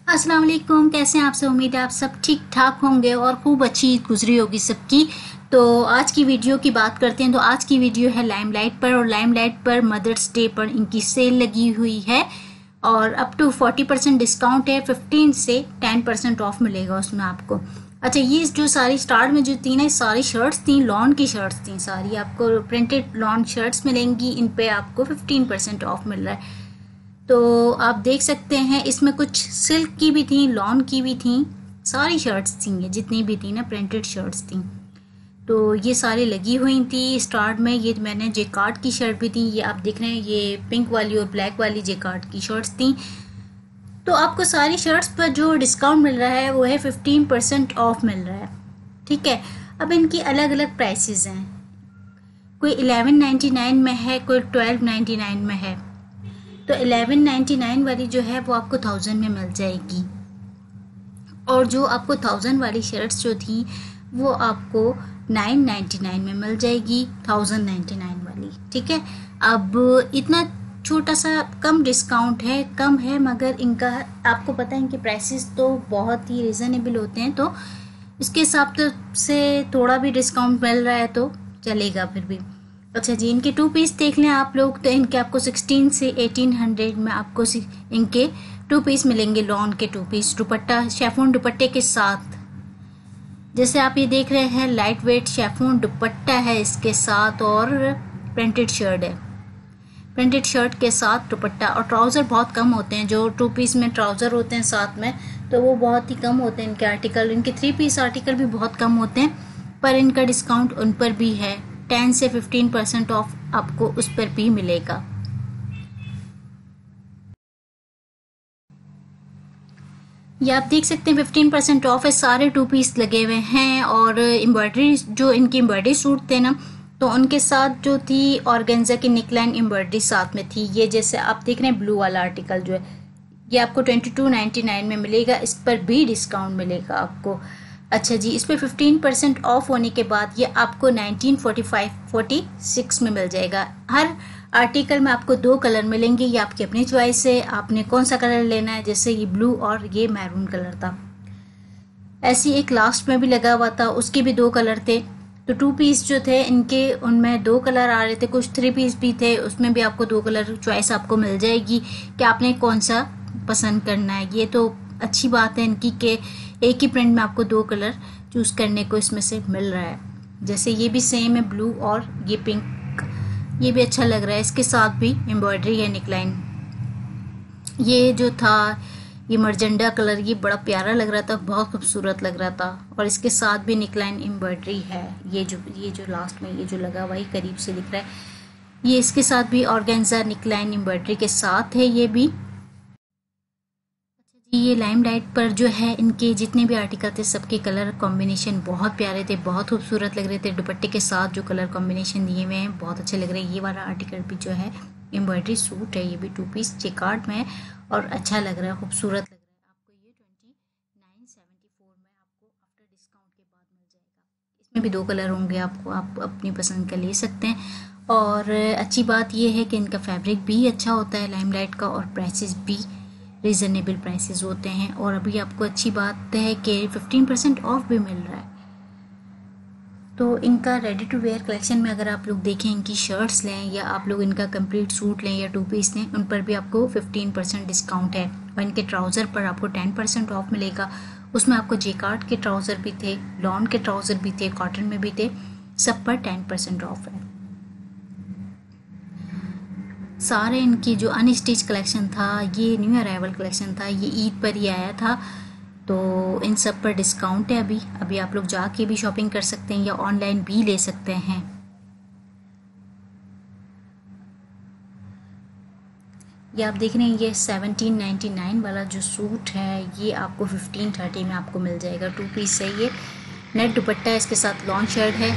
अस्सलाम वालेकुम। कैसे हैं आप सब? उम्मीद है आप सब ठीक ठाक होंगे और खूब अच्छी ईद गुजरी होगी सबकी। तो आज की वीडियो की बात करते हैं। तो आज की वीडियो है लाइमलाइट पर, और लाइमलाइट पर मदर्स डे पर इनकी सेल लगी हुई है और अप टू 40% डिस्काउंट है। 15 से 10% ऑफ मिलेगा उसमें आपको। अच्छा, ये जो सारी स्टार्ट में जो थी ना, सारी शर्ट्स थी, लॉन की शर्ट्स थी सारी। आपको प्रिंटेड लॉन शर्ट्स मिलेंगी, इन पे आपको 15% ऑफ मिल रहा है। तो आप देख सकते हैं इसमें कुछ सिल्क की भी थी, लॉन की भी थी, सारी शर्ट्स थी, ये जितनी भी थी ना प्रिंटेड शर्ट्स थी। तो ये सारी लगी हुई थी स्टार्ट में। ये मैंने जेकार्ड की शर्ट भी थी, ये आप देख रहे हैं, ये पिंक वाली और ब्लैक वाली जेकार्ड की शर्ट्स थी। तो आपको सारी शर्ट्स पर जो डिस्काउंट मिल रहा है वो है 15% ऑफ मिल रहा है। ठीक है। अब इनकी अलग अलग प्राइसेस हैं, कोई 1199 में है, कोई 1299 में है। तो 1199 वाली जो है वो आपको 1000 में मिल जाएगी, और जो आपको 1000 वाली शर्ट्स जो थी वो आपको 999 में मिल जाएगी, 1099 वाली। ठीक है। अब इतना छोटा सा कम डिस्काउंट है, कम है, मगर इनका आपको पता है इनके प्राइसेस तो बहुत ही रिजनेबल होते हैं। तो इसके हिसाब से थोड़ा भी डिस्काउंट मिल रहा है तो चलेगा फिर भी। अच्छा जी, इनके 2 पीस देख लें आप लोग, तो इनके आपको 16 से 1800 में आपको इनके 2 पीस मिलेंगे, लॉन के 2 पीस, दुपट्टा शेफोन दुपट्टे के साथ। जैसे आप ये देख रहे हैं, लाइट वेट शेफोन दुपट्टा है इसके साथ, और प्रिंटेड शर्ट है, प्रिंटेड शर्ट के साथ दुपट्टा। और ट्राउज़र बहुत कम होते हैं, जो 2 पीस में ट्राउज़र होते हैं साथ में, तो वो बहुत ही कम होते हैं इनके आर्टिकल। इनके 3 पीस आर्टिकल भी बहुत कम होते हैं, पर इनका डिस्काउंट उन पर भी है, 10 से 15% ऑफ आपको उस पर भी मिलेगा। ये आप देख सकते हैं 15% ऑफ है, सारे 2 पीस लगे हुए हैं। और एम्ब्रॉयडरी, जो इनकी एम्ब्रॉयडरी सूट थे ना, तो उनके साथ जो थी ऑर्गेन्जा की निकलाइन एम्ब्रॉयडरी साथ में थी। ये जैसे आप देख रहे हैं ब्लू वाला आर्टिकल जो है, ये आपको 2299 में मिलेगा, इस पर भी डिस्काउंट मिलेगा आपको। अच्छा जी, इस पर 15% ऑफ होने के बाद ये आपको 1945-46 में मिल जाएगा। हर आर्टिकल में आपको 2 कलर मिलेंगे, ये आपकी अपनी चॉइस है, आपने कौन सा कलर लेना है। जैसे ये ब्लू और ये मैरून कलर था, ऐसी एक लास्ट में भी लगा हुआ था, उसके भी 2 कलर थे। तो 2 पीस जो थे इनके, उनमें 2 कलर आ रहे थे, कुछ 3 पीस भी थे, उसमें भी आपको 2 कलर चॉइस आपको मिल जाएगी कि आपने कौन सा पसंद करना है। ये तो अच्छी बात है इनकी कि एक ही प्रिंट में आपको 2 कलर चूज़ करने को इसमें से मिल रहा है। जैसे ये भी सेम है, ब्लू और ये पिंक, ये भी अच्छा लग रहा है, इसके साथ भी एम्ब्रॉयडरी है निकलाइन। ये जो था, ये मर्जेंडा कलर, ये बड़ा प्यारा लग रहा था, बहुत खूबसूरत लग रहा था, और इसके साथ भी निकलाइन एम्ब्रॉयडरी है। ये जो लास्ट में ये जो लगा हुआ है करीब से दिख रहा है, ये इसके साथ भी ऑर्गेन्जा निकलाइन एम्ब्रॉयडरी के साथ है ये भी। ये लाइमलाइट पर जो है इनके जितने भी आर्टिकल थे सबके कलर कॉम्बिनेशन बहुत प्यारे थे, बहुत खूबसूरत लग रहे थे। दुपट्टे के साथ जो कलर कॉम्बिनेशन दिए हुए हैं बहुत अच्छे लग रहे हैं। ये वाला आर्टिकल भी जो है एम्ब्रॉयडरी सूट है, ये भी 2 पीस जेकार्ड में है और अच्छा लग रहा है, खूबसूरत लग रहा है। आपको ये 2974 में आपको आफ्टर डिस्काउंट के बाद मिल जाएगा। इसमें भी 2 कलर होंगे, आपको आप अपनी पसंद का ले सकते हैं। और अच्छी बात यह है कि इनका फैब्रिक भी अच्छा होता है लाइमलाइट का, और प्राइसेस भी रीज़नेबल प्राइसेस होते हैं। और अभी आपको अच्छी बात है कि 15% ऑफ भी मिल रहा है। तो इनका रेडी टू वेयर कलेक्शन में अगर आप लोग देखें, इनकी शर्ट्स लें या आप लोग इनका कंप्लीट सूट लें या 2 पीस लें, उन पर भी आपको 15% डिस्काउंट है। और इनके ट्राउज़र पर आपको 10% ऑफ मिलेगा। उसमें आपको जेकार्ड के ट्राउज़र भी थे, लॉन के ट्राउज़र भी थे, कॉटन में भी थे, सब पर 10% ऑफ है। सारे इनकी जो अनस्टिच कलेक्शन था, ये न्यू अराइवल कलेक्शन था, ये ईद पर ही आया था, तो इन सब पर डिस्काउंट है। अभी आप लोग जाके भी शॉपिंग कर सकते हैं या ऑनलाइन भी ले सकते हैं। ये आप देख रहे हैं, ये 1799 वाला जो सूट है ये आपको 1530 में आपको मिल जाएगा। 2 पीस है, ये नेट दुपट्टा है, इसके साथ लॉन शर्ट है।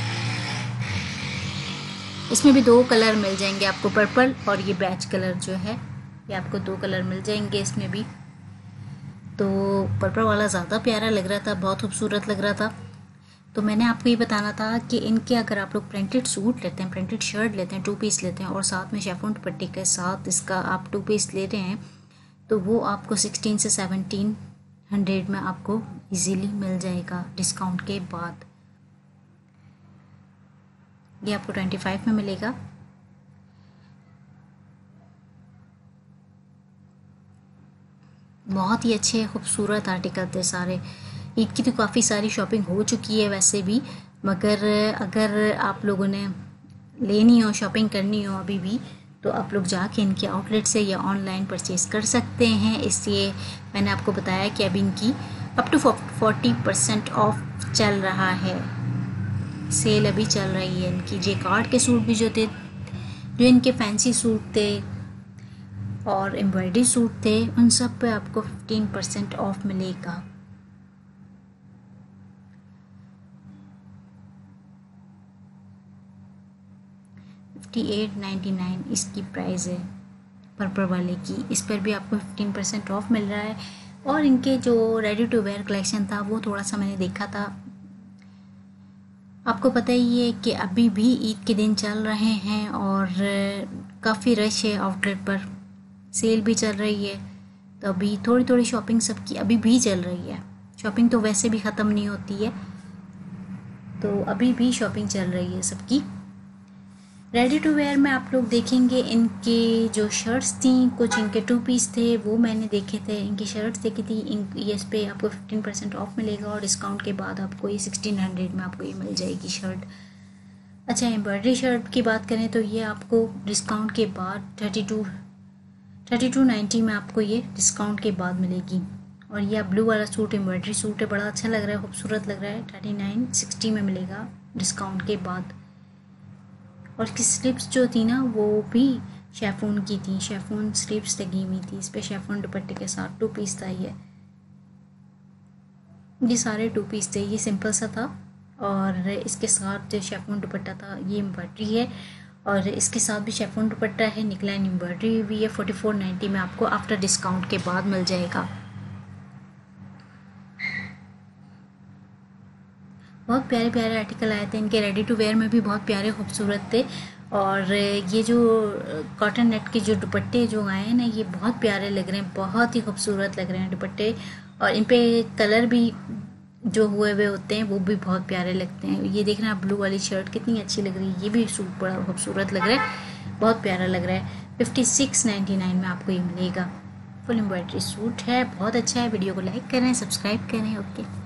इसमें भी 2 कलर मिल जाएंगे आपको, पर्पल और ये बैच कलर जो है, ये आपको 2 कलर मिल जाएंगे इसमें भी। तो पर्पल वाला ज़्यादा प्यारा लग रहा था, बहुत खूबसूरत लग रहा था। तो मैंने आपको ये बताना था कि इनके अगर आप लोग प्रिंटेड सूट लेते हैं, प्रिंटेड शर्ट लेते हैं, 2 पीस लेते हैं, और साथ में शेफोन दुपट्टे के साथ इसका आप 2 पीस ले रहे हैं, तो वो आपको 16 से 1700 में आपको इजीली मिल जाएगा डिस्काउंट के बाद। ये आपको 25 में मिलेगा। बहुत ही अच्छे खूबसूरत आर्टिकल थे सारे। ईद की तो काफ़ी सारी शॉपिंग हो चुकी है वैसे भी, मगर अगर आप लोगों ने लेनी हो, शॉपिंग करनी हो अभी भी, तो आप लोग जाके इनके आउटलेट से या ऑनलाइन परचेज़ कर सकते हैं। इसलिए मैंने आपको बताया कि अभी इनकी अप टू 40% ऑफ चल रहा है, सेल अभी चल रही है। इनकी जेकार्ड के सूट भी जो थे, जो इनके फैंसी सूट थे और एम्ब्रॉयडरी सूट थे, उन सब पे आपको 15% ऑफ मिलेगा। $58.99 इसकी प्राइस है पर्पल वाले की। इस पर भी आपको 15% ऑफ मिल रहा है। और इनके जो रेडी टू वेयर कलेक्शन था वो थोड़ा सा मैंने देखा था। आपको पता ही है कि अभी भी ईद के दिन चल रहे हैं और काफ़ी रश है आउटलेट पर, सेल भी चल रही है। तो अभी थोड़ी थोड़ी शॉपिंग सबकी अभी भी चल रही है। शॉपिंग तो वैसे भी ख़त्म नहीं होती है, तो अभी भी शॉपिंग चल रही है सबकी। रेडी टू वेयर में आप लोग देखेंगे इनके जो शर्ट्स थी, कुछ इनके 2 पीस थे वो मैंने देखे थे। इनकी शर्ट्स देखी थी। ये इस पर आपको 15% ऑफ मिलेगा और डिस्काउंट के बाद आपको ये 1600 में आपको ये मिल जाएगी शर्ट। अच्छा, एम्ब्रॉयडरी शर्ट की बात करें तो ये आपको डिस्काउंट के बाद 3290 में आपको ये डिस्काउंट के बाद मिलेगी। और ये ब्लू वाला सूट एम्ब्रॉयडरी सूट है, बड़ा अच्छा लग रहा है, खूबसूरत लग रहा है। 3960 में मिलेगा डिस्काउंट के बाद। और इसकी स्लिप्स जो थी ना वो भी शेफून की थी, शेफून स्लिप्स लगी हुई थी इस पर, शेफून दुपट्टे के साथ 2 पीस था ये सारे 2 पीस थे। ये सिंपल सा था और इसके साथ जो शेफून दुपट्टा था ये एम्ब्रॉयडरी है और इसके साथ भी शेफून दुपट्टा है, निकलाइन एम्ब्रॉयडरी भी है। 4490 में आपको आफ्टर डिस्काउंट के बाद मिल जाएगा। बहुत प्यारे प्यारे आर्टिकल आए थे इनके। रेडी टू वेयर में भी बहुत प्यारे खूबसूरत थे। और ये जो कॉटन नेट के जो दुपट्टे जो आए हैं ना, ये बहुत प्यारे लग रहे हैं, बहुत ही खूबसूरत लग रहे हैं दुपट्टे। और इन पे कलर भी जो हुए हुए होते हैं वो भी बहुत प्यारे लगते हैं। ये देखना ब्लू वाली शर्ट कितनी अच्छी लग रही है, ये भी सूट बड़ा खूबसूरत लग रहा है, बहुत प्यारा लग रहा है। 5699 में आपको ये मिलेगा। फुल एम्ब्रॉयडरी सूट है, बहुत अच्छा है। वीडियो को लाइक करें, सब्सक्राइब करें। ओके।